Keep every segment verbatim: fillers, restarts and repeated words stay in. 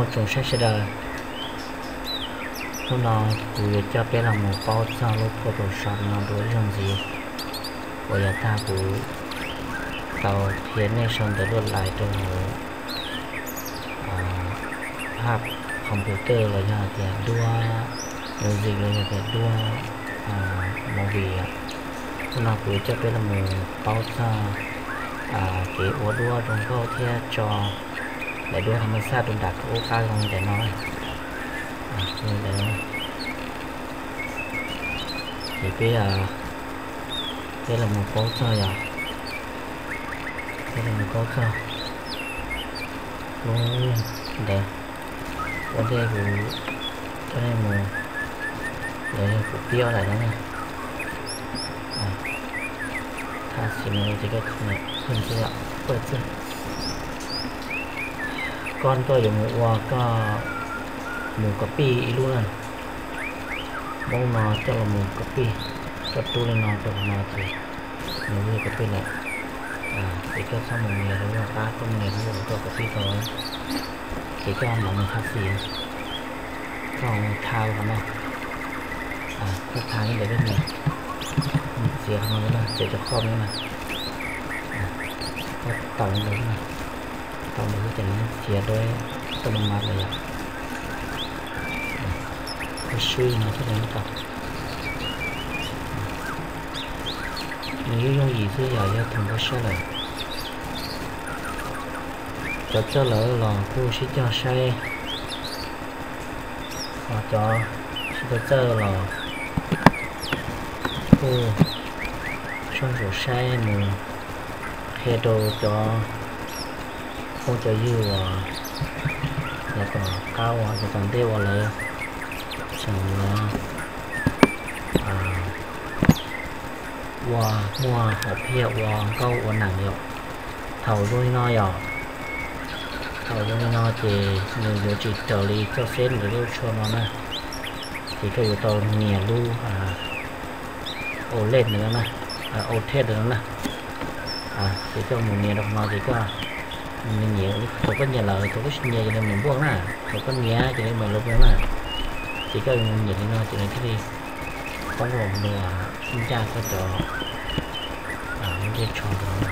một trồng sách sẽ đời lúc nào cũng cho bé là một bao sao lúc có đồ sắm nó đối làm gì bây giờ ta cũng tàu thiên này xong tới đột lại trong hạp computer là nhà thì đua đồ gì là nhà thì đua màu vị lúc nào cũng cho bé là một bao sao cái ổ đua trong câu theo cho để đua thằng xa đun đặt ô ca không để nói như thế thì bây giờ đây là một câu chơi à đây là một câu chơi luôn để vấn đề của cho nên một để phục tiêu lại đó này ta xin thì cái này hơn chưa ạ ปิดสิก้อนก็อย่างหมูวัวก็หมูกะปิอีรู้เลยบ้องนอเจ้าหมูกะปิก็ตู้เลยนอตัวมาสิหมูกะปิแหละอ่าที่ก็สมุนเมียรู้ว่าป้าก็เมียรู้ว่าตัวกะปิตัวที่ก็หมูมันคัดสีก็เท้าเขาเนาะอ่าทุกทางนี่เดี๋ยวได้เมียเสียเขาแล้วนะเสียจะครอบนี่นะต่อเลยนะต่อเลยจะเสียด้วยต้นไม้เลยอ่ะก็ช่วยนะที่ไหนต่อ你用椅子摇摇挺不下来cho cho lỡ là cô sẽ cho say và cho sẽ cho là cô xong rồi say mù hệ đồ cho không cho dư và là còn cao và còn tiêu vào lại xong là à và mua hộp hiệu và câu của nặng hiệu thầu đôi no dò thầu đôi no thì người điều trị trợ lý cho xếp để lưu cho nó nè thì cái yếu tố nhẹ lưu à ổ lên nữa nè à ổ thét nữa nè à thì cho một nhẹ độc nó thì có mình nhiều tôi có nhà lợi tôi có nhà cho nên mình buông nè tôi có nhà cho nên mình lúc nữa nè chỉ có nhìn thì nó chỉ là cái gì có một nửa sinh ra có chỗ à những cái trò đó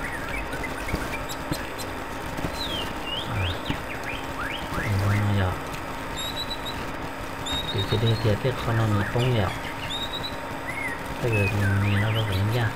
à mình nói giờ thì cái đây thì cái con nó mình không nhiều cái việc mình nhìn nó đâu phải nha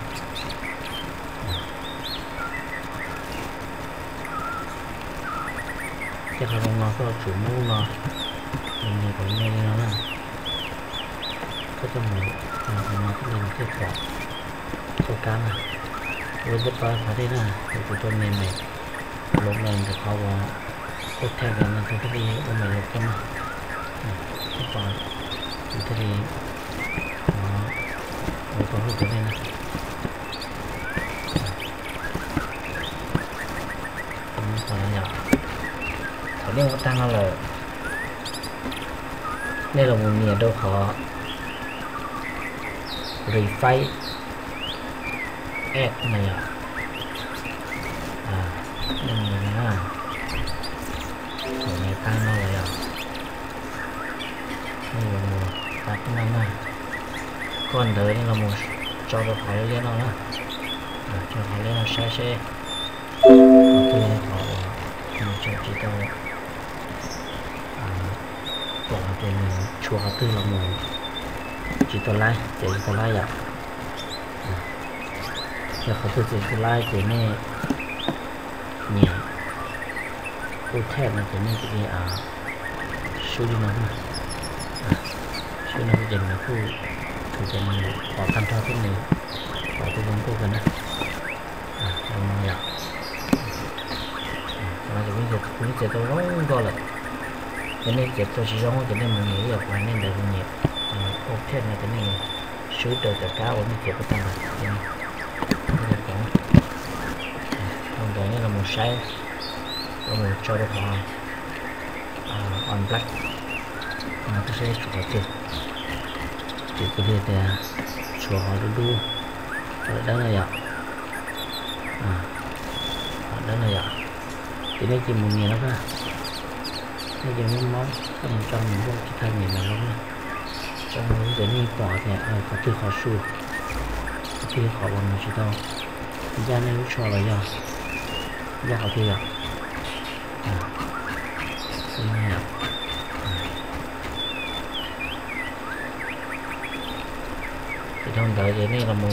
cái con nó có chủ mưu nó mình nhìn phải nghe nó nè có cho mình nó cái lên cái quả số cá này với rất to phải thế này thì tụi tôi này này lúc này thì họ vào tiếp theo là nó cái gì ôm mình một cái này cái quả thì cái gì nó nó có một cái này này nó còn nhỏ ở đây nó tăng là đây là một nhiệt độ khó refine add này à à đây là này tăng nó lại à đây là một cái năm này còn đợi đây là một cho được khỏi lên nó nữa cho khỏi lên nó sai xe ok họ một cho chỉ tao bỏ về chùa họ tư là một chỉ tao like chỉ tao like à giờเขาตัวจะไล่ตัวนี้เนี่ยตัวแทนมันตัวนี้ที่อ่าช่วยดูนะช่วยนะเย็นนะผู้ถือเป็นขอคันท่าที่หนึ่งขอตัวนั้นตัวกันนะอ่าลองมาอยากเราจะวิ่งจะวิ่งจะตัวร้องก็เลยจะนี่จะตัวชี้ร้องจะนี่มันเหนียววันนี้เดี๋ยวมันเหนียวตัวแทนมันตัวนี้ช่วยตัวจากก้าวมันเก็บไปตั้งแต่đây là một sai và một cho được họ uh, on black nó sẽ chụp vào trên chỉ cái gì thì chụp họ đu đu ở đó là vậy à ở đó là vậy thì đây chỉ một miếng đó bây giờ nó món không trong những cái thay mình mà luôn trong những cái như bỏ thì ở có thứ khó su thứ khó bằng nó chỉ đâu ra nên cho là do do họ thì à cái này à thì trong đợi cái này là mù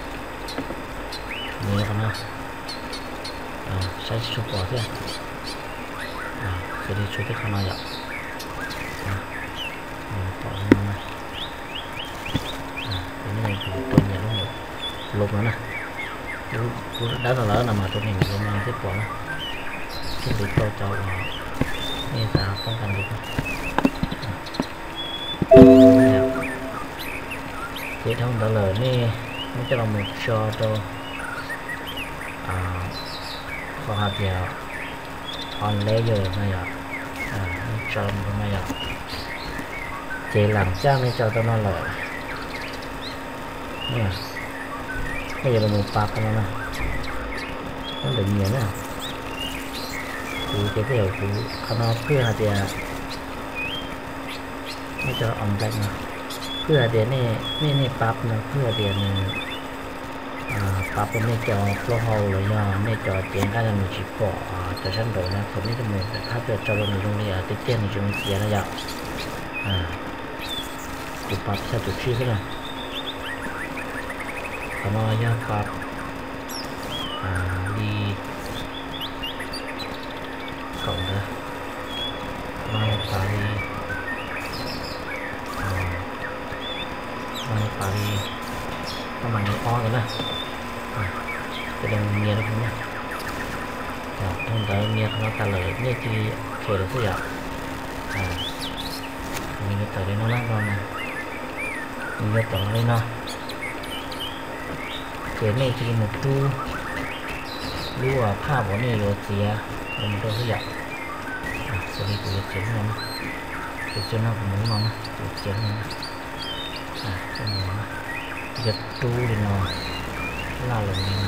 mù là nó à sai số bỏ thế à cái đi số tiếp không ai ạ à bỏ nó này à cái này thì tôi nhớ nó lục nữa nè đá là lớn nào mà tôi nhìn luôn là tiếp bỏ nó cái việc tôi cho vào nghe ra không cần được thì thông đã lời nè nó cho là một cho tôi à kho hạt dẻo on layer này ạ à cho nó này ạ chỉ làm sao nên cho tôi nó lời nè bây giờ là một bạc nó nè nó đừng nhiều nè thì cái điều của nó cứ hạt dẻ nó cho ẩm lạnh nè cứ hạt dẻ này này này bạc nè cứ hạt dẻ này à bạc bên này cho lô hầu rồi nhờ này cho tiền cái là mình chỉ bỏ cho sẵn rồi nè không biết là mình phải thắp được cho mình dùng đi ở cái tiền thì chúng mình xé nó dạo à cục bạc sao tụt chi thế này nó ya bạc à đi cộng đó nó phải đi à nó phải đi nó mà nó o rồi nè cái đường nghe nó không nhá rồi thông tới nghe nó ta lời nghe thì kể được cái gì ạ à mình cái tới đây nó lắm rồi nè mình cái tới đây nó cái này thì một tu lưu ở pha của này rồi thì mình tôi sẽ dạy à sẽ đi từ chiến này từ chiến nào cũng muốn nó từ chiến này à cái này nó giật tu thì nó là lần này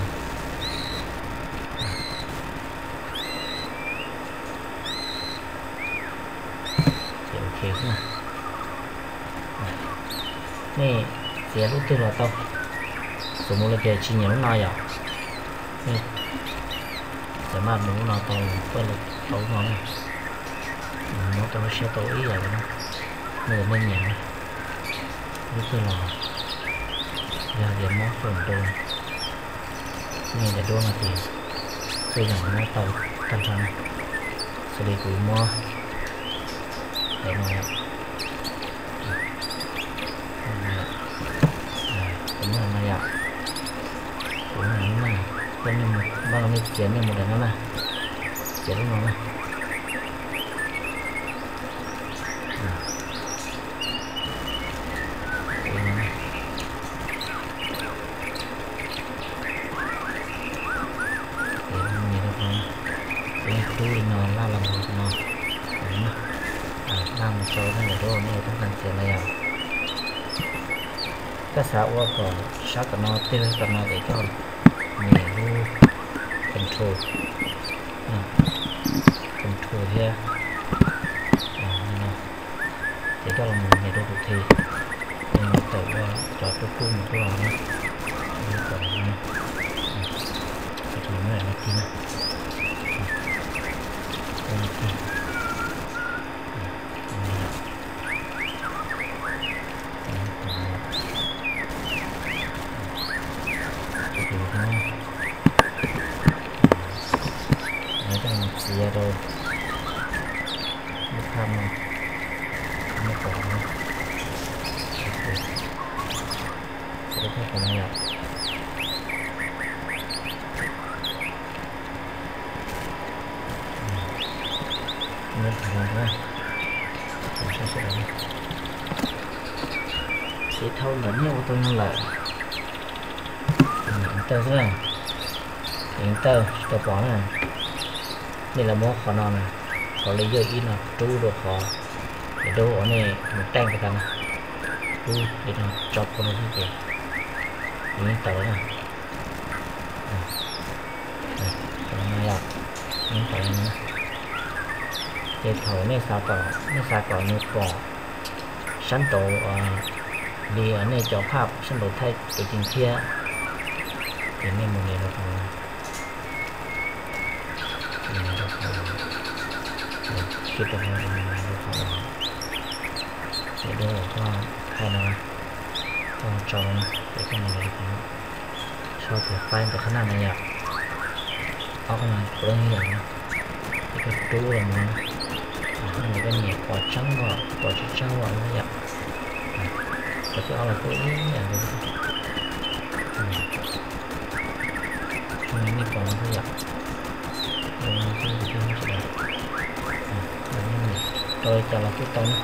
thì ok nè này sẽ lúc tư là tao số một là cái chi nhánh nó à để mà muốn nó tao có là tao nó nó tao sẽ tao ý rồi đó người nên nhận lúc tư là ra điểm món phần đôi nghe để đôi là thì tôi nhận nó tao tam trăm sẽ đi gửi mua để mà cũng là này ạ cũng là nó này cái này một bao nhiêu tiền này một đợt nó này tiền nó này cái nó la làm một nó làm một số này là đồ nàyต้องการเสียแล้วก็สาวว่าก่อนชักกันนอตีกันนอเด็กก็มีรูคอนโทรลคอนโทรลเฮียอ่านี่เนาะเด็กก็ลงมือในรูปทีนี่เราแต่ว่าจอดตู้กุ้งตัวเราเนี่ยนี่ก่อนนะจะถึงเมื่อไหร่นะทีนะโอเคgiờ rồi nước thăm này nước cỏ này sẽ có cái này ạ nước thăm này mình sẽ sẽ đây sẽ thâu lẫn nhau tôi nó lại tơ thế này tơ tơ bỏ nàyนี่ละโมขอนอนขอเลยเยอะอีน่ะดูดูขอเดี๋ยวดูอันนี้มันแต่งกันนะดูเดี๋ยวจบคนละที่เดียวนี่ต่อเลยนะนี่ต่อมาอยากนี่ต่อเลยนะเ để thầu nên sao cỏ nên sao cỏ nên cỏ sẵn tổ đi ở nơi chỗ pháp sẵn tổ thay để chính kia thì nên một ngày được rồi khi được rồi để đưa cho hai nó cho cho để cái này được cho thì file từ khả năng này ạ có cái này có như vậy cái chú là mà này cái nhẹ quả trắng và quả trắng và nó vậy và cái là cái ý này được này quả nó vậy rồi cho là cái tông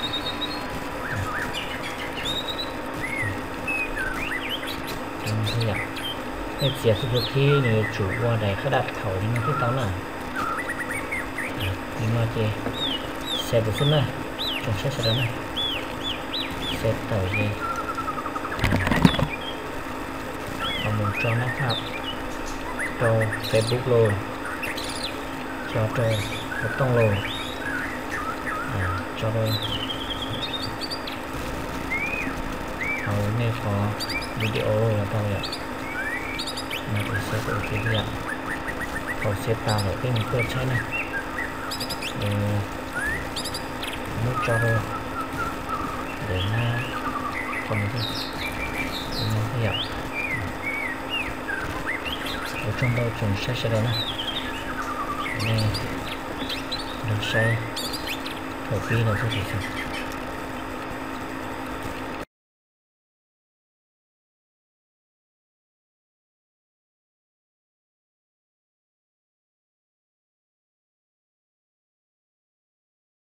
như vậy cái chia số khi người chủ qua đâyเขาđặt khẩu đi nó cái tông này nhưng mà chị sẽ được xuống này trong set sẽ này set tàu gì còn một cho nó học cho Facebook luôn cho cho một tông luôn à, cho đây hầu này có video là tao vậy mà thì sẽ có cái gì ạ hầu sẽ tạo lại cái một cơ chế này nước cho rồi để nó còn cái nó cái ạ ở trong đâu chúng sẽ sẽ đó này này được sai thổi pin là cái gì